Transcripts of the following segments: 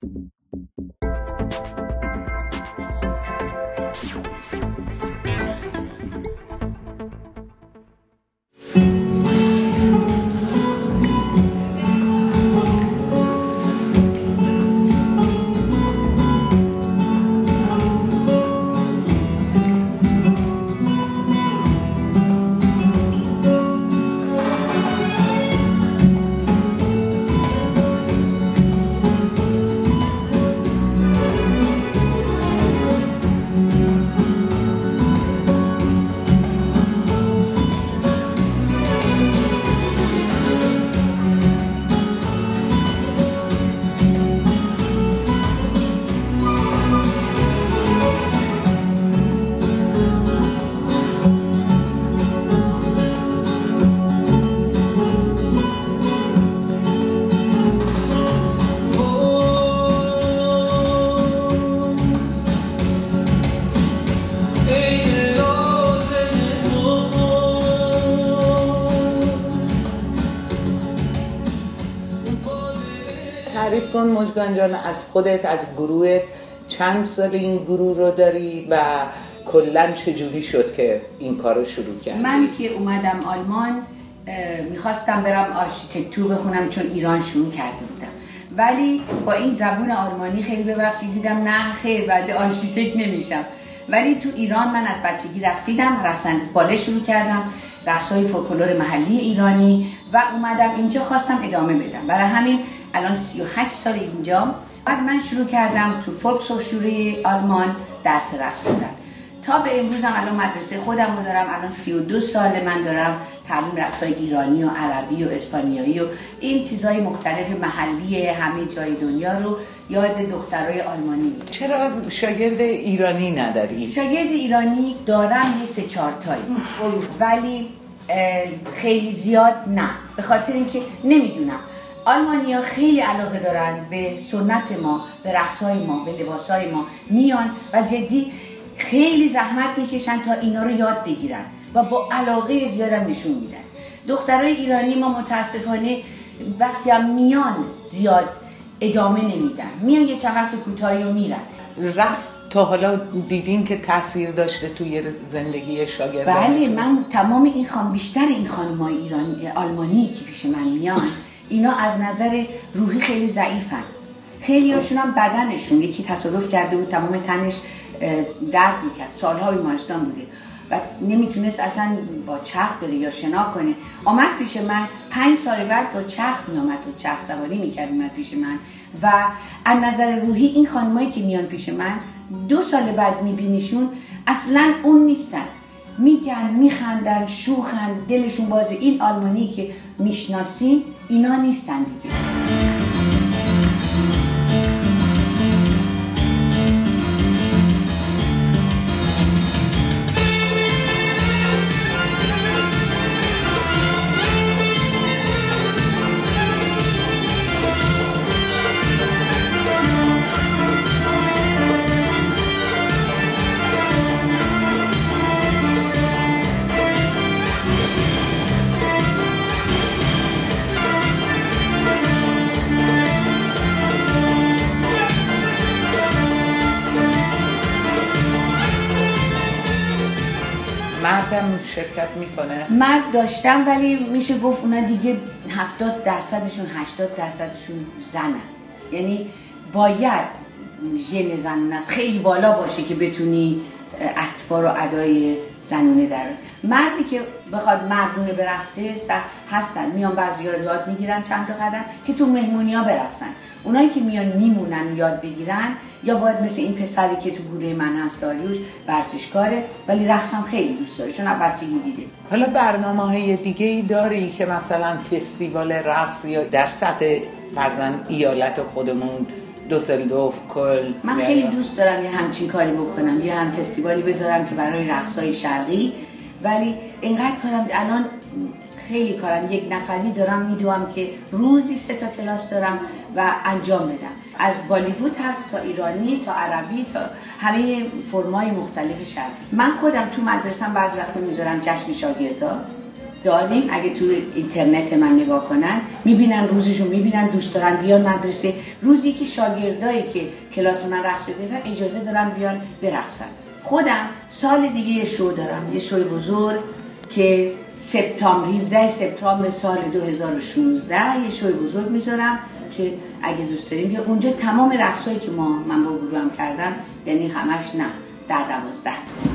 تعریف کن مژگان جان از خودت، از گروهت، چند سال این گروه رو داری و کلاً چجوری شد که این کار رو شروع کردی؟ من که اومدم آلمان میخواستم برم آرشیتکتور بخونم چون ایران شروع کرده بودم، ولی با این زبون آلمانی خیلی ببخشید دیدم نه خیر بعد آرشیتکت نمیشم. ولی تو ایران من از بچگی رقصیدم، رقصنده باله شروع کردم، رقصای فولکلور محلی ایرانی و اومدم اینجا خواستم ادامه بدم. برای همین الان 38 سال اینجا. بعد من شروع کردم تو فولکسهوشوری آلمان درس رقص دادن. تا به امروز هم الان مدرسه خودم رو دارم. الان 32 سال من دارم تعلیم رقصای ایرانی و عربی و اسپانیایی و این چیزهای مختلف محلی همه جای دنیا رو یاد دخترای آلمانی میدم. چرا شاگرد ایرانی نداری؟ شاگرد ایرانی دارم یه 3-4 تایی، ولی خیلی زیاد نه، به خاطر اینکه نمیدونم آلمانی‌ها خیلی علاقه دارن به سنت ما، به رقص‌های ما، به لباس‌های ما، میان و جدی خیلی زحمت میکشن تا اینا رو یاد بگیرن و با علاقه زیادم نشون میدن. دخترای ایرانی ما متاسفانه وقتی هم میان زیاد ادامه نمیدن، میان یه چند وقت کوتاهی رو میرن. رقص تا حالا دیدین که تاثیر داشته توی زندگی شاگردان؟ بله، من تمام این بیشتر این خانم‌های ایرانی آلمانی که پیش من میان اینا از نظر روحی خیلی ضعیفن. خیلی هاشون هم بدنشون، یکی تصادف کرده بود تمام تنش درد میکرد، سالها بیمارستان بوده و نمیتونست اصلا با چرخ بره یا شنا کنه. آمد پیش من 5 سال بعد با چرخ میامد و چرخ سواری میکرد اومد پیش من و از نظر روحی این خانمایی که میان پیش من 2 سال بعد میبینیشون اصلا اون نیستن، میگن میخندن شوخن دلشون بازه. این آلمانی که میشناسیم اینا نیستن دیگه. مردم شرکت میکنه؟ مرد داشتم ولی میشه گفت اونا دیگه 70%شون 80%شون زنن. یعنی باید ژن زنونت خیلی بالا باشه که بتونی اطوار و ادای زنونه در. مردی که بخواد مردونه برقصه هستن، میان بعضیا یاد میگیرن چند تا قدم که تو مهمونی‌ها برقصن. اونایی که میان میمونن و یاد بگیرن یا باید مثل این پسری که تو گروه من هست داریوش ورزشکاره ولی رقصم خیلی دوست داره چون بچگی دیده. حالا برنامه‌های دیگه‌ای داری که مثلا فستیوال رقص یا در سطح فرضاً ایالت خودمون دوسلدورف کل؟ من خیلی دوست دارم یه همچین کاری بکنم، یه هم فستیوالی بذارم که برای رقصای شرقی، ولی اینقدر کارم الان خیلی کارم یک نفری دارم میدوام که روزی 3 تا کلاس دارم و انجام بدم. از بالیوود هست تا ایرانی تا عربی تا همه فرمای مختلف شرقی. من خودم تو مدرسه‌ام بعضی وقتا میذارم جشن شاگردا داریم. اگه تو اینترنت من نگاه کنن میبینن روزشون، میبینن دوست دارن بیان مدرسه. روزی که شاگردایی که کلاس من رقص گرفتن اجازه دارن بیان برقصن. خودم سال دیگه یه شو دارم، یه شوی بزرگ که 17 سپتامبر سال 2016 یه شوی بزرگ میذارم که اگه دوست داریم بیا اونجا. تمام رقصایی که من با گروهم کردم، یعنی همش نه، در 12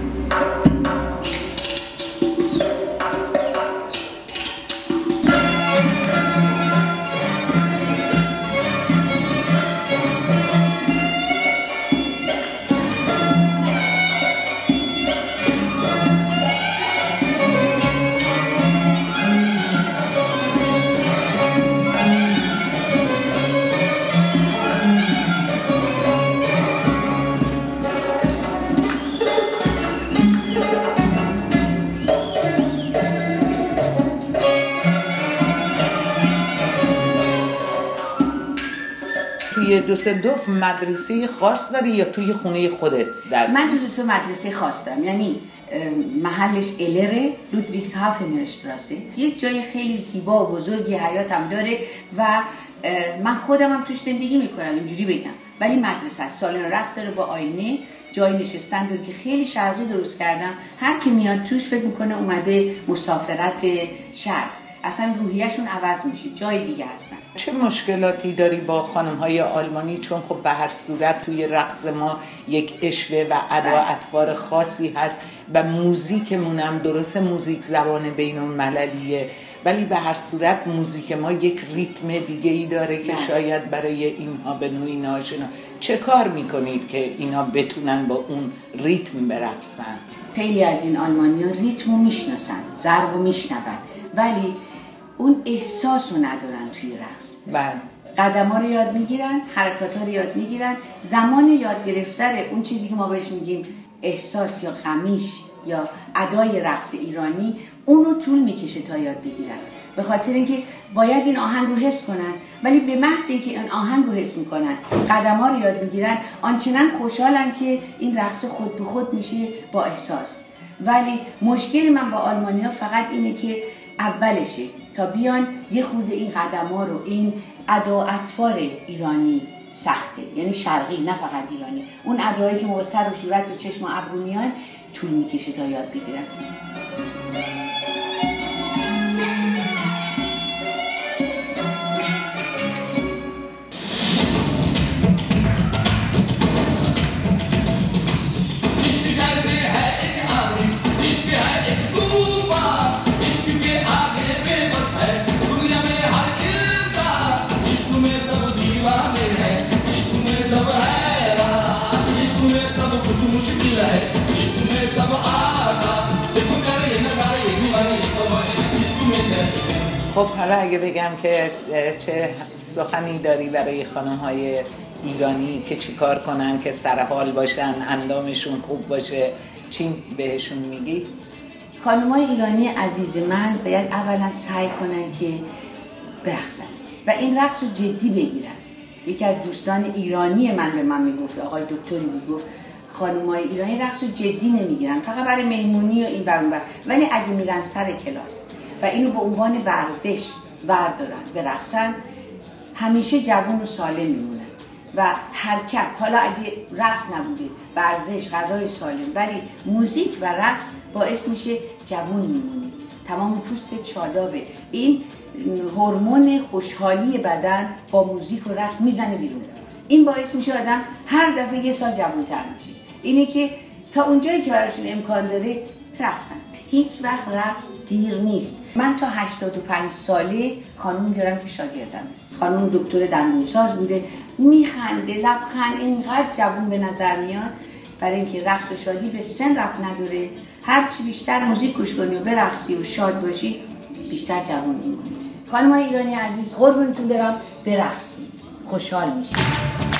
توی دوسلدورف مدرسه خاص داری یا توی خونه خودت درس؟ من توی دوست مدرسه خاص دارم، یعنی محلش الره، لودویگسهافن شتراسه، یک جای خیلی زیبا و بزرگی حیاتم داره و من خودم هم توش زندگی میکنم، اینجوری بگم. ولی مدرسه است، سالن رقص داره با آینه، جای نشستن داره که خیلی شرقی درست کردم. هر کی میاد توش فکر میکنه اومده مسافرت شرق، اصلا روحیه‌شون عوض میشه، جای دیگه هستن. چه مشکلاتی داری با خانم‌های آلمانی؟ چون خب به هر صورت توی رقص ما یک اشوه و ادا اطوار خاصی هست و موزیکمون هم درسته موزیک زبان بین‌المللیه، ولی به هر صورت موزیک ما یک ریتم دیگه‌ای داره که شاید برای اینها به نوعی ناآشنا. چه کار میکنید که اینا بتونن با اون ریتم برقصن؟ خیلی از این آلمانی‌ها ریتمو میشناسن، ضربو میشنون، ولی اون احساسو ندارن توی رقص. بله. قدم‌ها رو یاد میگیرن، حرکات‌ها رو یاد میگیرن. زمان یاد گرفتن اون چیزی که ما بهش میگیم احساس یا قمیش یا ادای رقص ایرانی، اونو طول میکشه تا یاد بگیرن. به خاطر اینکه باید این آهنگ رو حس کنن، ولی به محض اینکه این آهنگ رو حس میکنن، قدم‌ها رو یاد میگیرن، آنچنان خوشحالن که این رقص خود به خود میشه با احساس. ولی مشکل من با آلمانی‌ها فقط اینه که اولشه تا بیان یه خورده این قدم‌ها رو، این ادا اطوار ایرانی سخته، یعنی شرقی نه فقط ایرانی، اون ادایی که ما سر و صورت و چشم و ابرو میان طول میکشه تا یاد بگیرن. خب حالا اگه بگم که چه سخنی داری برای خانم‌های ایرانی که چی کار کنن که سرحال باشن، اندامشون خوب باشه، چی بهشون میگی؟ خانم‌های ایرانی عزیز من باید اولا سعی کنن که برقصن و این رقص رو جدی بگیرن. یکی از دوستان ایرانی من به من میگفت، آقای دکتری میگفت خانم‌های ایرانی رقص رو جدی نمیگیرن، فقط برای مهمونی و این ور اون ور، ولی اگه میرن سر کلاس و اینو به عنوان ورزش بردارن برقصن، همیشه جوان و سالم میمونن و حرکت، حالا اگه رقص نبوده، ورزش، غذای سالم، ولی موزیک و رقص باعث میشه جوان میمونی، تمام پوست چادابه. این هورمون خوشحالی بدن با موزیک و رقص میزنه بیرون، این باعث میشه آدم هر دفعه یه سال جوان‌تر میشه. اینه که تا اونجایی که براشون امکان داره رقصن. هیچ وقت رقص دیر نیست. من تا 85 ساله خانم دارم که شاگردم. خانم دکتر دندونساز بوده، میخنده، لبخند، اینقدر جوون به نظر میاد، برای اینکه رقص و شادی به سن ربط نداره. هر چی بیشتر موزیک گوش کنی و برقصی و شاد باشی، بیشتر جوون میمونی. خانم‌های ایرانی عزیز، قربونتون برم، برقصی، خوشحال میشی.